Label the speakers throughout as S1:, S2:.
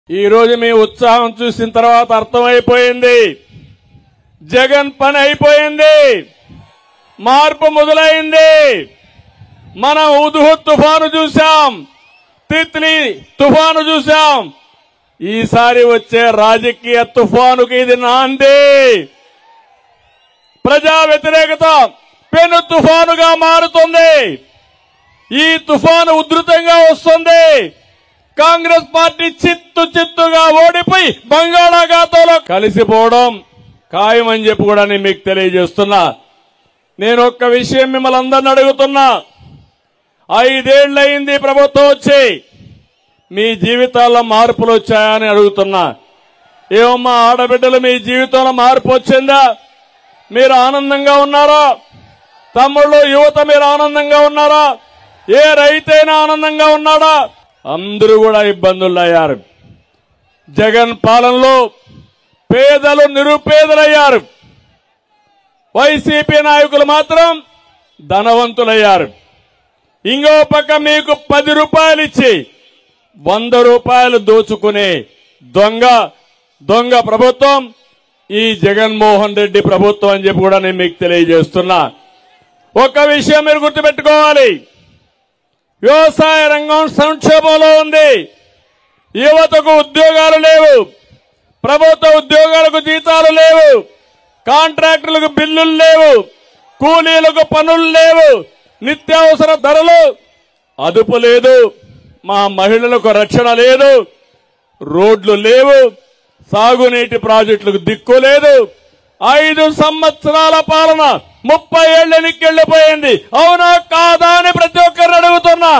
S1: ఈ రోజు మీ ఉత్సాహం చూసిన తర్వాత అర్థమైపోయింది, జగన్ పని అయిపోయింది, మార్పు మొదలైంది. మనం హుద్హుద్ తుఫాను చూశాం, తిత్లీ తుఫాను చూశాం. ఈసారి వచ్చే రాజకీయ తుఫానుకి ఇది నాంది. ప్రజా వ్యతిరేకత పెను తుఫానుగా మారుతుంది. ఈ తుఫాను ఉధృతంగా వస్తుంది. కాంగ్రెస్ పార్టీ చిత్తుగా ఓడిపోయి బంగాళాఖాతంలో కలిసిపోవడం ఖాయమని చెప్పి కూడా నేను మీకు తెలియజేస్తున్నా. నేను ఒక్క విషయం మిమ్మల్ని అందరిని అడుగుతున్నా. 5 ఏళ్లయింది ప్రభుత్వం వచ్చి, మీ జీవితాల్లో మార్పులు వచ్చాయని అడుగుతున్నా. ఏమమ్మా ఆడబిడ్డలు, మీ జీవితంలో మార్పు వచ్చిందా? మీరు ఆనందంగా ఉన్నారా? తమ్ముళ్ళు, యువత మీరు ఆనందంగా ఉన్నారా? ఏ రైతైనా ఆనందంగా ఉన్నాడా? అందరూ కూడా ఇబ్బందుల్లో అయ్యారు. జగన్ పాలనలో పేదలు నిరుపేదలయ్యారు. వైసీపీ నాయకులు మాత్రం ధనవంతులయ్యారు. ఇంకో పక్క మీకు 10 రూపాయలు ఇచ్చి 100 రూపాయలు దోచుకునే దొంగ ప్రభుత్వం ఈ జగన్మోహన్ రెడ్డి ప్రభుత్వం అని చెప్పి కూడా నేను మీకు తెలియజేస్తున్నా. ఒక విషయం మీరు గుర్తుపెట్టుకోవాలి, వ్యవసాయ రంగం సంక్షోభంలో ఉంది. యువతకు ఉద్యోగాలు లేవు, ప్రభుత్వ ఉద్యోగాలకు జీతాలు లేవు, కాంట్రాక్టులకు బిల్లులు లేవు, కూలీలకు పనులు లేవు, నిత్యావసర ధరలు అదుపు లేదు, మా మహిళలకు రక్షణ లేదు, రోడ్లు లేవు, సాగునీటి ప్రాజెక్టులకు దిక్కు లేదు. 5 సంవత్సరాల పాలన 30 ఏళ్ల ఎన్నికెళ్లిపోయింది. అవునా కాదా అని ప్రతి ఒక్కరిని అడుగుతున్నా.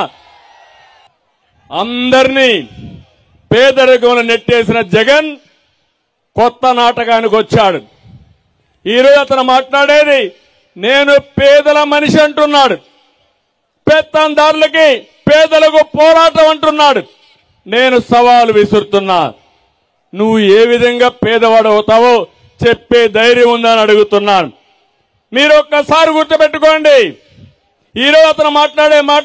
S1: అందరినీ పేదరికంలో నెట్టేసిన జగన్ కొత్త నాటకానికి వచ్చాడు. ఈరోజు అతను మాట్లాడేది నేను పేదల మనిషి అంటున్నాడు. పెత్తందారులకి పేదలకు పోరాటం అంటున్నాడు. నేను సవాలు విసురుతున్నా, నువ్వు ఏ విధంగా పేదవాడు అవుతావో చెప్పే ధైర్యం ఉందని అడుగుతున్నాను. మీరు ఒక్కసారి గుర్తుపెట్టుకోండి, ఈరోజు అతను మాట్లాడే మాట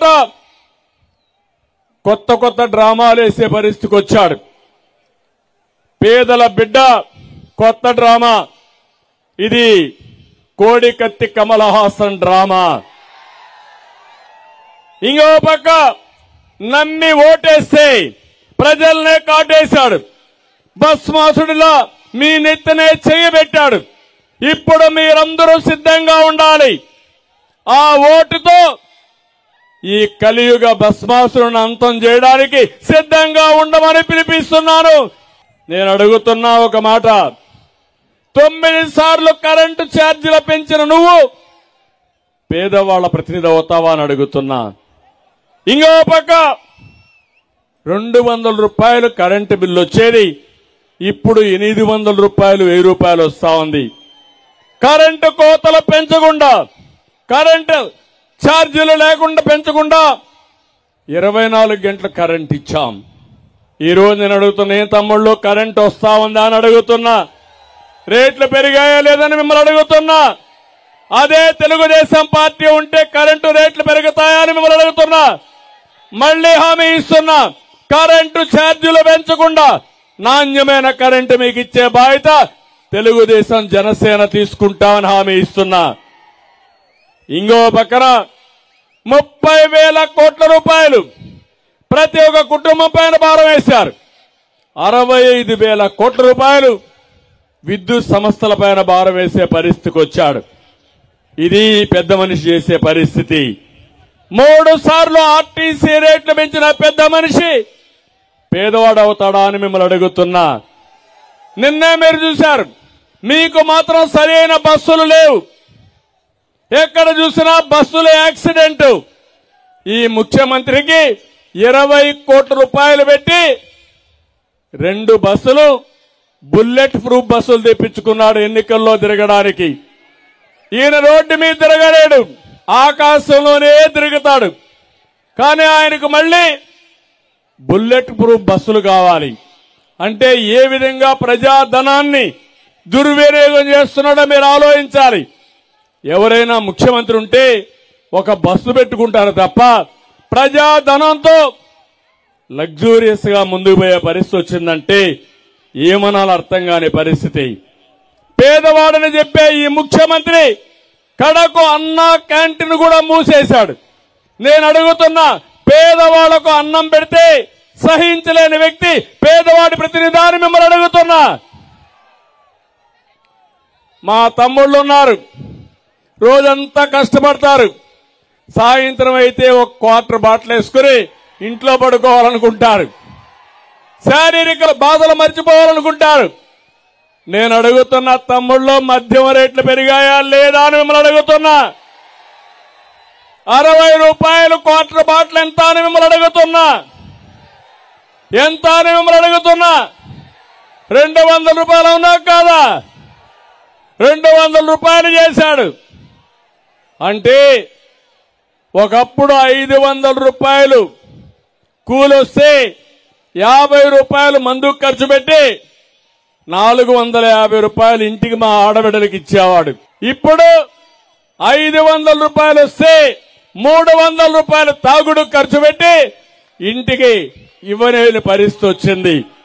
S1: కొత్త డ్రామాలు వేసే పరిస్థితికి వచ్చాడు. పేదల బిడ్డ కొత్త డ్రామా, ఇది కోడికత్తి కమల్ హాసన్ డ్రామా. ఇంకో పక్క నమ్మి ఓటేస్తే ప్రజల్నే కాటేశాడు. భస్మాసుడిలా మీ నెత్తినే చేయబెట్టాడు. ఇప్పుడు మీరందరూ సిద్ధంగా ఉండాలి. ఆ ఓటుతో ఈ కలియుగ భస్మాసురుని అంతం చేయడానికి సిద్ధంగా ఉండమని పిలిపిస్తున్నాను. నేను అడుగుతున్నా ఒక మాట, 9 సార్లు కరెంటు ఛార్జీలు పెంచిన నువ్వు పేదవాళ్ల ప్రతినిధి అవుతావా అని అడుగుతున్నా. ఇంకో పక్క 200 రూపాయలు కరెంటు బిల్లు వచ్చేది, ఇప్పుడు 800 రూపాయలు 1000 రూపాయలు వస్తా ఉంది. కరెంటు కోతలు పెంచకుండా, కరెంటు ఛార్జీలు లేకుండా పెంచకుండా 24 గంటలు కరెంట్ ఇచ్చాం. ఈ రోజు నేను అడుగుతున్నా, ఏ తమ్ముళ్ళు కరెంట్ వస్తా ఉందా అని అడుగుతున్నా. రేట్లు పెరిగాయా లేదని మిమ్మల్ని అడుగుతున్నా. అదే తెలుగుదేశం పార్టీ ఉంటే కరెంటు రేట్లు పెరుగుతాయా అని మిమ్మల్ని అడుగుతున్నా. మళ్లీ హామీ ఇస్తున్నా, కరెంటు ఛార్జీలు పెంచకుండా నాణ్యమైన కరెంటు మీకు ఇచ్చే బాధ్యత తెలుగుదేశం జనసేన తీసుకుంటామని హామీ ఇస్తున్నా. ఇంకో పక్కన 30,000 కోట్ల రూపాయలు ప్రతి ఒక్క కుటుంబం పైన భారం వేశారు. 65,000 కోట్ల రూపాయలు విద్యుత్ సంస్థల పైన భారం వేసే పరిస్థితికి వచ్చాడు. ఇది పెద్ద మనిషి చేసే పరిస్థితి. 3 సార్లు ఆర్టీసీ రేట్లు పెంచిన పెద్ద మనిషి పేదవాడు అవుతాడా అని మిమ్మల్ని అడుగుతున్నా. నిన్నే మీరు చూశారు, మీకు మాత్రం సరైన బస్సులు లేవు. ఎక్కడ చూసినా బస్సుల యాక్సిడెంట్. ఈ ముఖ్యమంత్రికి 20 కోట్ల రూపాయలు పెట్టి 2 బస్సులు బుల్లెట్ ప్రూఫ్ బస్సులు తెప్పించుకున్నాడు ఎన్నికల్లో తిరగడానికి. ఈయన రోడ్డు మీద తిరగలేడు, ఆకాశంలోనే తిరుగుతాడు. కానీ ఆయనకు మళ్లీ బుల్లెట్ ప్రూఫ్ బస్సులు కావాలి. అంటే ఏ విధంగా ప్రజాధనాన్ని దుర్వినియోగం చేస్తున్నాడో మీరు ఆలోచించాలి. ఎవరైనా ముఖ్యమంత్రి ఉంటే ఒక బస్సు పెట్టుకుంటారు తప్ప ప్రజాధనంతో లగ్జూరియస్ గా ముందుకు పోయే పరిస్థితి వచ్చిందంటే ఏమనాలో అర్థం కాని పరిస్థితి. పేదవాడని చెప్పే ఈ ముఖ్యమంత్రి కడకు అన్న క్యాంటీన్ కూడా మూసేశాడు. నేను అడుగుతున్నా, పేదవాళ్లకు అన్నం పెడితే సహించలేని వ్యక్తి పేదవాడి ప్రతినిధాన్ని మిమ్మల్ని అడుగుతున్నా. మా తమ్ముళ్ళు ఉన్నారు, రోజంతా కష్టపడతారు, సాయంత్రం అయితే ఒక క్వార్టర్ బాటిల్ వేసుకుని ఇంట్లో పడుకోవాలనుకుంటారు, శారీరక బాధలు మర్చిపోవాలనుకుంటారు. నేను అడుగుతున్నా, తమ్ముళ్ళు మద్యం రేట్లు పెరిగాయా లేదా అని మిమ్మల్ని అడుగుతున్నా. 60 రూపాయలు క్వార్టర్ బాటిల్ ఎంత అని మిమ్మల్ని అడుగుతున్నా. ఎంత అని మిమ్మల్ని అడుగుతున్నా. 200 రూపాయలు అవునా కాదా? 200 రూపాయలు చేశాడు. అంటే ఒకప్పుడు 500 రూపాయలు కూలొస్తే 50 రూపాయలు మందుకు ఖర్చు పెట్టి 450 రూపాయలు ఇంటికి మా ఆడబిడ్డలకు ఇచ్చేవాడు. ఇప్పుడు 500 రూపాయలు వస్తే 300 రూపాయలు తాగుడు ఖర్చు పెట్టి ఇంటికి ఇవ్వలేని పరిస్థితి వచ్చింది.